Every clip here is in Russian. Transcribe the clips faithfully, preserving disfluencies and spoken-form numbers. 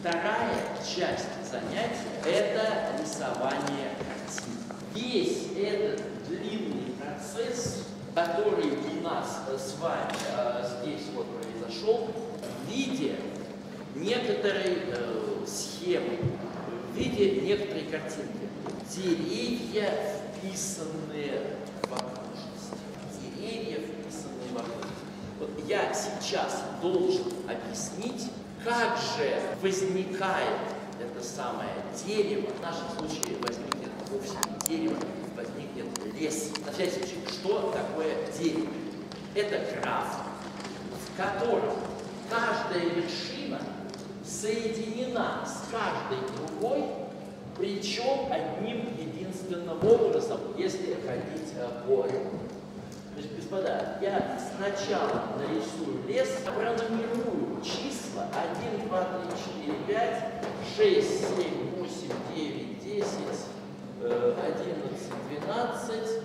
Вторая часть занятия – это рисование картин. Весь этот длинный процесс, который у нас с вами э, здесь вот произошел, в виде некоторой э, схемы, в виде некоторой картинки. Деревья, вписанные в окружность. Деревья, вписанные в окружность. Вот я сейчас должен объяснить, как же возникает это самое дерево. В нашем случае возникнет вовсе не дерево, возникнет лес. На всякий случай, что такое дерево? Это граф, в котором каждая вершина соединена с каждой другой, причем одним единственным образом, если ходить по ряду. То есть, господа, я сначала нарисую лес, пронумерую числа один, два, три, четыре, пять, шесть, семь, восемь, девять, десять, одиннадцать, двенадцать.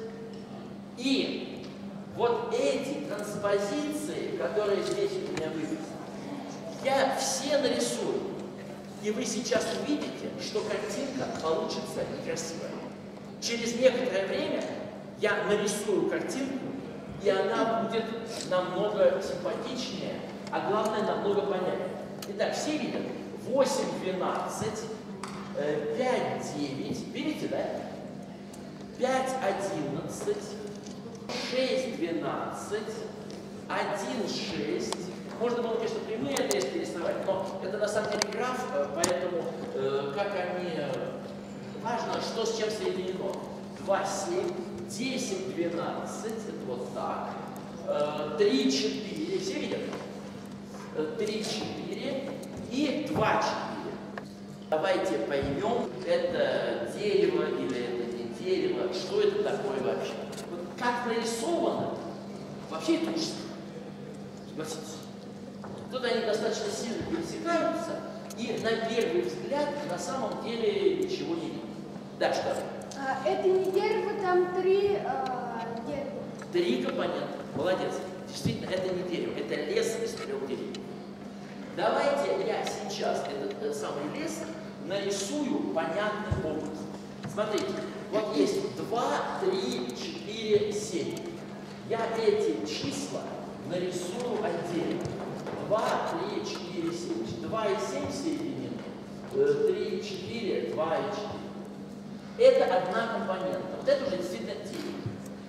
И вот эти транспозиции, которые здесь у меня выписаны, я все нарисую. И вы сейчас увидите, что картинка получится некрасивая. Через некоторое время я нарисую картинку, и она будет намного симпатичнее, а главное, намного понятнее. Итак, все видят? восемь, двенадцать, пять, девять, видите, да? пять, одиннадцать, шесть, двенадцать, один, шесть. Можно было, конечно, прямые отрезки рисовать, но это на самом деле граф, поэтому э, как они... Важно, что с чем соединено. два, семь, десять, двенадцать, это вот так. три, четыре, все видят? три, четыре и два, четыре. Давайте поймем, это дерево или это не дерево, что это такое вообще. Вот как нарисовано, вообще это ужасно. Согласитесь. Тут они достаточно сильно пересекаются, и на первый взгляд на самом деле ничего не видно. Да, что? А, это не дерево, там три а, дерева. Три компонента. Молодец. Действительно, это не дерево, это лес из трех деревьев. Давайте я сейчас этот, этот самый лес нарисую понятным образом. Смотрите, вот есть два, три, четыре, семь. Я эти числа нарисую отдельно. два, три, четыре, семь. два и семь соединены. три, четыре, два и четыре. Это одна компонента. Вот это уже действительно дерево.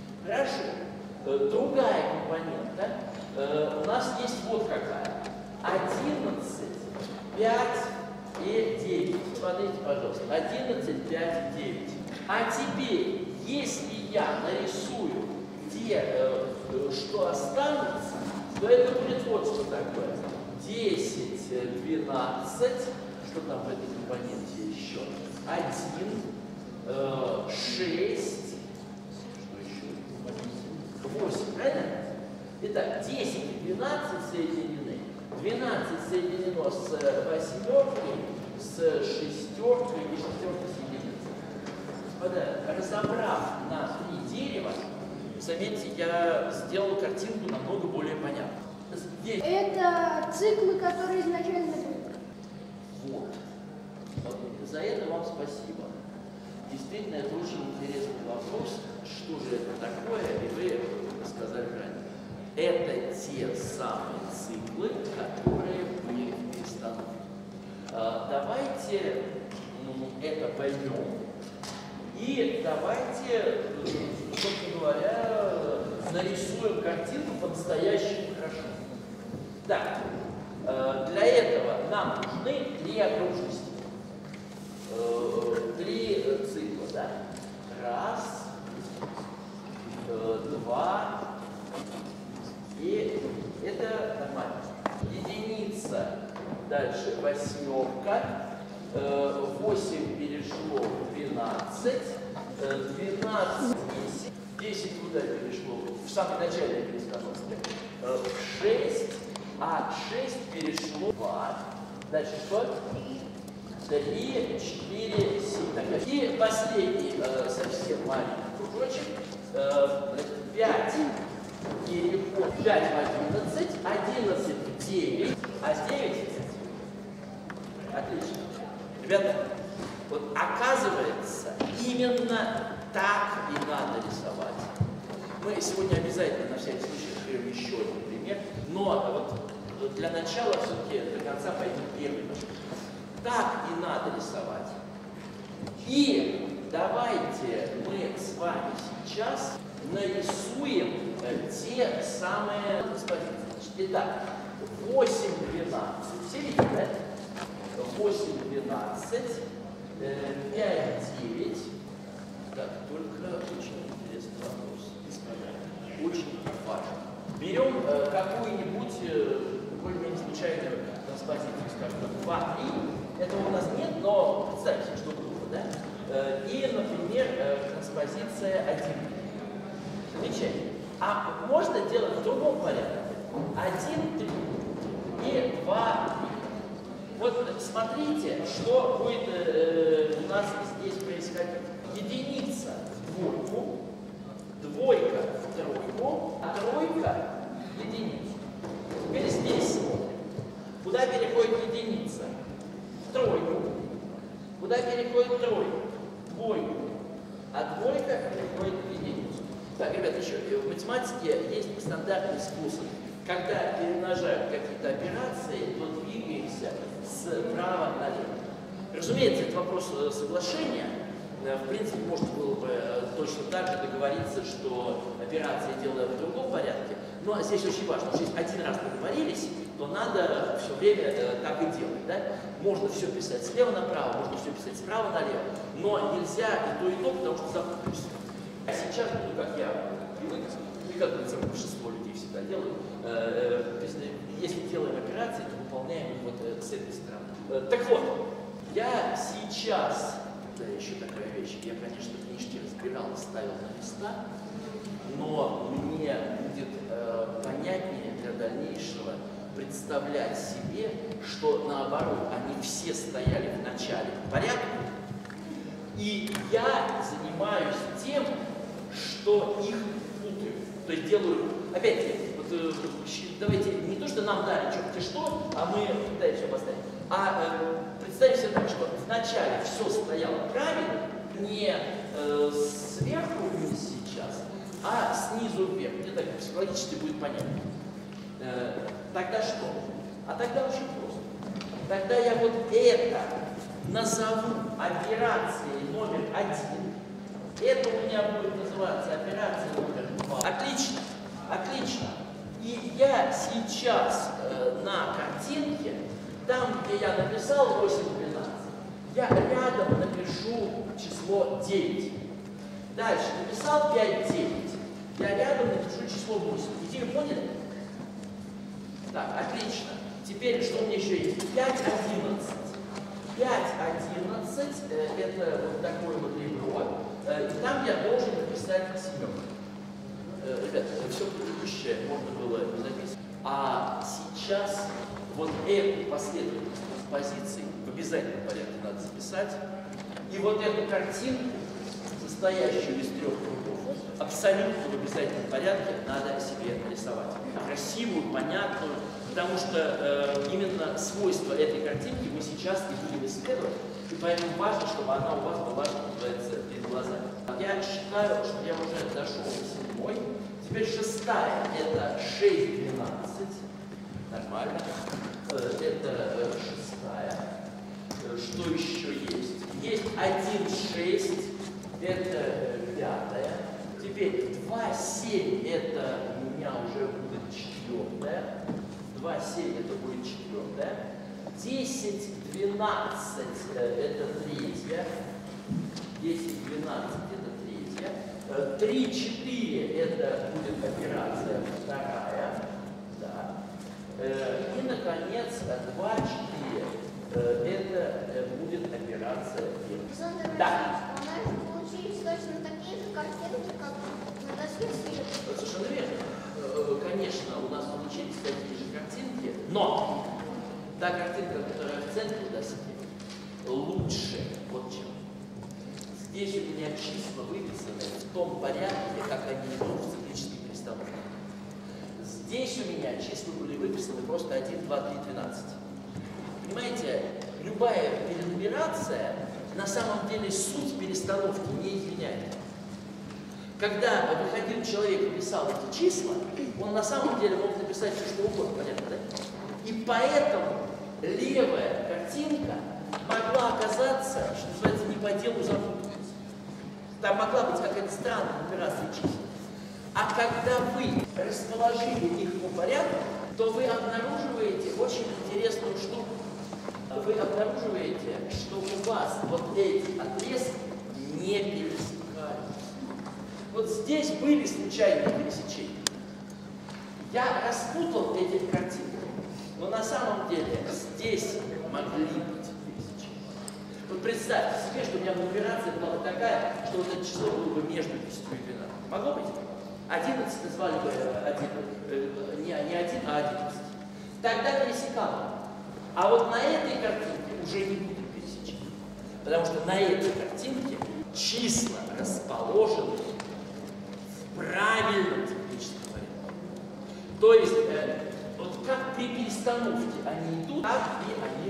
Хорошо. Другая компонента э, у нас есть вот какая. одиннадцать, пять и девять. Смотрите, пожалуйста. одиннадцать, пять, девять. А теперь, если я нарисую, где э, что останется, то это будет вот что такое. десять, двенадцать. Что там в этой компоненте еще? один. шесть, что еще? восемь, правильно? Итак, десять и двенадцать соединены. двенадцать соединено с восьмеркой, с шестеркой и шестерка соединится. Господа, разобрав на три дерева, заметьте, я сделал картинку намного более понятной. Здесь... Это циклы, которые изначально были. Вот. За это вам спасибо. Действительно, это очень интересный вопрос, что же это такое, и вы сказали правильно. Это те самые циклы, которые были в перестановке. Давайте это поймем, и давайте, собственно говоря, нарисуем картинку по-настоящему хорошо. Так, для этого нам нужны три окружности. Три цикла, да? Раз, два, и это нормально. Единица, дальше восьмерка, восемь перешло в двенадцать, двенадцать, десять, десять куда перешло? В самом начале перестановки. В шесть, а шесть перешло в два. Дальше что? три, четыре, семь. И последний э, совсем маленький кружочек. Э, пять переход, пять в одиннадцать, одиннадцать в девять, а с девять Отлично. Ребята, вот оказывается, именно так и надо рисовать. Мы сегодня обязательно на всякий случай разберем еще один пример, но вот для начала все-таки до конца пойдем первый. Так и надо рисовать. И давайте мы с вами сейчас нарисуем те самые экспозиции. Итак, восемь двенадцать. Все видите, да? восемь двенадцать, пять девять. Так, только очень интересный вопрос. Очень важно. Берем э, какую-нибудь э, более-менее случайную композицию, скажем, два три. Этого у нас нет, но представьте, что было, да? Э, и, например, э, композиция один. Замечательно. А можно делать в другом порядке. один три и два три. Вот смотрите, что будет э, у нас здесь происходить. Единица в двойку, двойка в тройку, а тройка в единицу. Теперь здесь смотрим. Куда переходит единица? В тройку. Куда переходит тройка? В двойку. А двойка переходит в единицу. Так, ребята, еще в математике есть стандартный способ. Когда перемножают какие-то операции, то двигаемся справа налево. Разумеется, это вопрос соглашения. В принципе, можно было бы точно так же договориться, что операции делаем в другом порядке. Но здесь очень важно, что если один раз договорились, то надо все время так и делать. Да? Можно все писать слева направо, можно все писать справа налево, но нельзя и то, и то, потому что запутаешься. А сейчас, ну, как я привык, и как большинство людей всегда делают, э, э, если делаем операции, то выполняем их вот э, с этой стороны. Э, так вот, я сейчас, да, еще такая вещь, я, конечно, книжки разбирал и ставил на места, но мне будет э, понятнее для дальнейшего представлять себе, что наоборот, они все стояли в начале в порядке, и я занимаюсь тем, что их путаю. То есть делаю, опять-таки, вот, э, давайте не то, что нам дали черти что, а мы пытаемся поставить, а э, представим себе так, что вначале все стояло правильно, не э, сверху вниз сейчас, а снизу вверх. Мне так психологически будет понятно. Э, тогда что? А тогда очень просто. Тогда я вот это назову операцией номер один. Это у меня будет называться операция номер два. Отлично, отлично. И я сейчас э, на картинке, там, где я написал восемь двенадцать, я рядом напишу число девять. Дальше написал пять девять, я рядом напишу число восемь. Идею поняли? Так, отлично. Теперь что у меня еще есть? пять одиннадцать. пять одиннадцать э, это вот такое вот ребро. Э, и там я должен написать семерку. Э, ребята, все предыдущее можно было не записывать. А сейчас вот эту последовательность композиций в обязательном порядке надо записать. И вот эту картинку, состоящую из трех кругов, абсолютно в обязательном порядке надо себе нарисовать. Красивую, понятную, потому что э, именно свойства этой картинки мы сейчас и будем исследовать, и поэтому важно, чтобы она у вас была, что называется, перед глазами. Я считаю, что я уже дошел до седьмой. Теперь шестая – это шесть двенадцать. Нормально. Это шестая. Что еще есть? Есть один шесть. Это пятая. Теперь два семь – это у меня уже будет четвертая. два семь – это будет четвертая. десять двенадцать – это третья. десять двенадцать – это третья. три четыре – это будет операция вторая. Да. И, наконец, два четыре – это будет операция первая. Да. У нас получились точно такие же картинки, как на доске света. Совершенно верно. Конечно, у нас получились такие же картинки, но та картинка, которая в центре доски, лучше. Вот чем. Здесь у меня числа выписаны в том порядке, как они идут в циклических перестановках. Здесь у меня числа были выписаны просто один, два, три, двенадцать. Понимаете, любая перенумерация на самом деле суть перестановки не изменяет. Когда выходил человек и писал эти числа, он на самом деле мог написать все, что угодно, понятно, да? И поэтому левая картинка могла оказаться, что называется, не по делу запутываться. Там могла быть какая-то странная нумерация чисел. А когда вы расположили их по порядку, то вы обнаруживаете очень интересную штуку. Вы обнаруживаете, что у вас вот эти отрезки не пересекаются. Вот здесь были случайные пересечения. Я распутал эти картинки, но на самом деле здесь могли быть пересечения. Вот представьте себе, что у меня нумерация была такая, что вот это число было бы между десятью и двенадцатью. Могло быть? одиннадцать назвали бы один, не, не один, а одиннадцать. Тогда пересекало. А вот на этой картинке уже не будет пересечения. Потому что на этой картинке числа расположены в правильном циклическом порядке. То есть, э, вот как при перестановке они идут, так и они